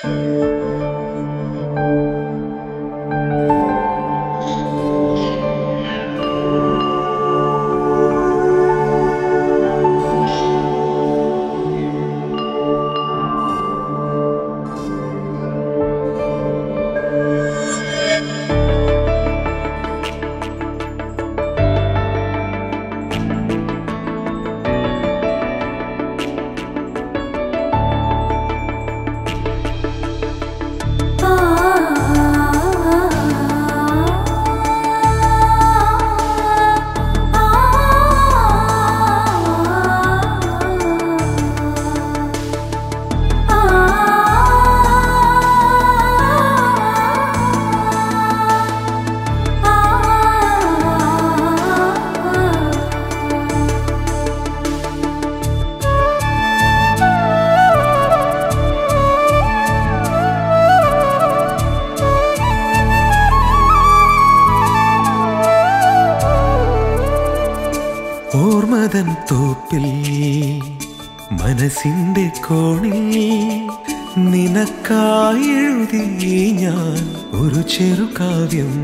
ഓർമ്മതൻ തോപ്പിൽ മനസ്സിന്റെ കോണിൽ നിനക്കായി എഴുതി ഞാൻ ഒരു ചെറുകാവ്യം.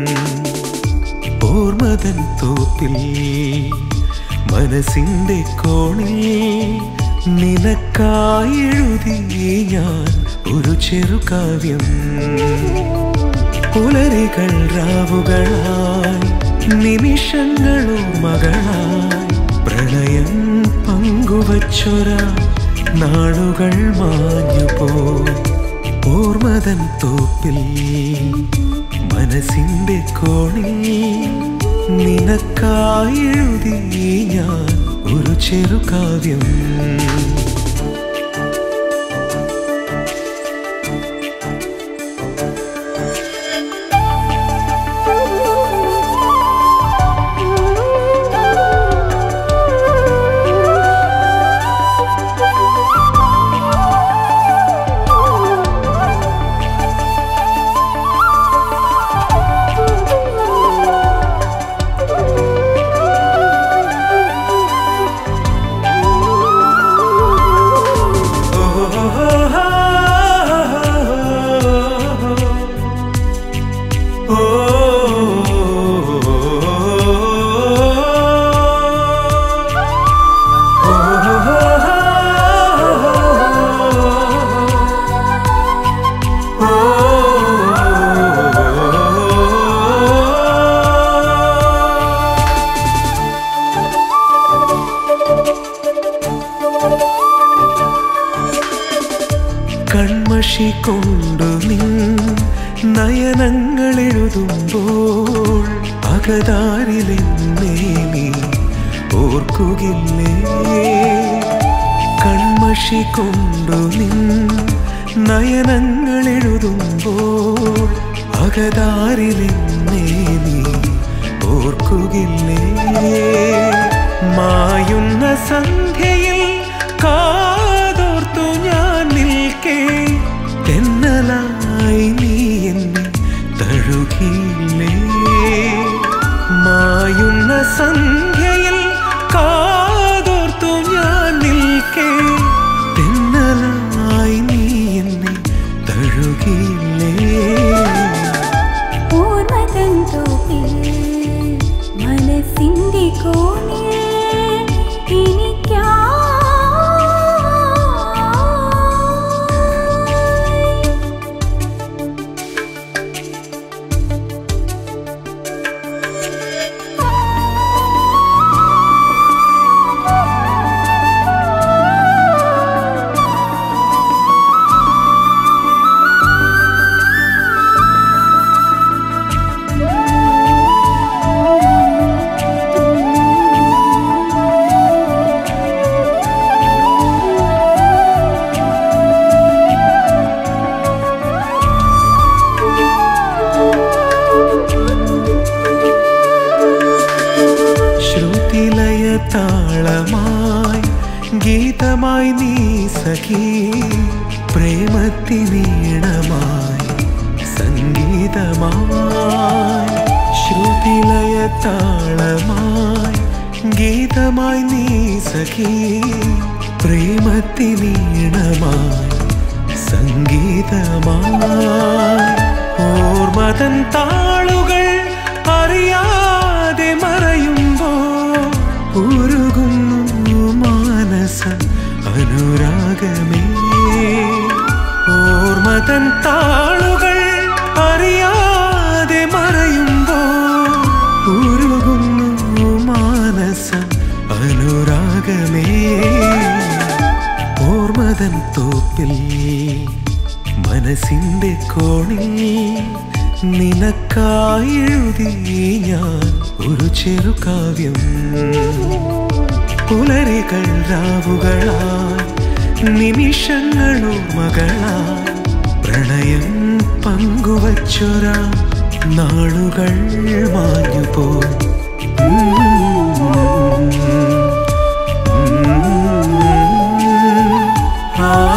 ഓർമ്മതൻ തോപ്പിൽ മനസ്സിന്റെ കോണിൽ നിനക്കായി എഴുതി ഞാൻ ഒരു ചെറുകാവ്യം. പുലരികൾ രാവുകളായി നിമിഷങ്ങളോ മകളായി പ്രണയം പങ്കുവച്ചൊര നാളുകൾ മാഞ്ഞുപോയി. ഓർമ്മതൻ തോപ്പിൽ മനസ്സിന്റെ കോണിൽ നിനക്കായി എഴുതി ഞാൻ ഒരു ചെറുകാവ്യം. കൺമഷി കൊണ്ടു നിൻ നയനങ്ങൾ എഴുതുമ്പോൾ അകതാരിലെന്നേ നീ ഓർക്കുകില്ലേ? കൺമഷി കൊണ്ടു നിൻ നയനങ്ങൾ എഴുതുമ്പോൾ അകതാരിലെന്നേ നീ ഓർക്കുകില്ലേ? മായുന്ന സന്ധ്യയിൽ കാതോർത്തു ഞാൻ നിൽക്കേ തെന്നലായി നീ എന്നെ തഴുകില്ലേ? മായുന്ന സന്ധ്യയിൽ കാതോർത്തു ഞാൻ നിൽക്കേ തെന്നലായി നീ എന്നെ തഴുകില്ലേ? ഓർമ്മതൻ തോപ്പിൽ മനസ്സിന്റെ കോണിൽ താളമായി ഗീതമായി നീ സഖി പ്രേമത്തിനീണമായി സംഗീതമായി ശ്രുതിലയ താളമായി ഗീതമായി നീ സഖി പ്രേമത്തിനീണമായി സംഗീതമായി ഓർമ്മതൻ താളുകൾ അറിയാതെ മറയുമ്പോൾ ഉരുകുന്നു മാനസം അനുരാഗമേ. ഓർമ്മതൻ താളുകൾ അറിയാതെ മറയുമ്പോൾ ഉരുകുന്നു മാനസം അനുരാഗമേ. ഓർമ്മതൻ തോപ്പിൽ മനസ്സിന്റെ കോണിൽ നിനക്കായി എഴുതി ഞാൻ ഒരു ചെറുകാവ്യം. പുലരികൾ രാവുകളായി നിമിഷങ്ങൾ ഓർമ്മകളായി പ്രണയം പങ്കുവച്ചൊരാ നാളുകൾ മാഞ്ഞുപോയി. ആ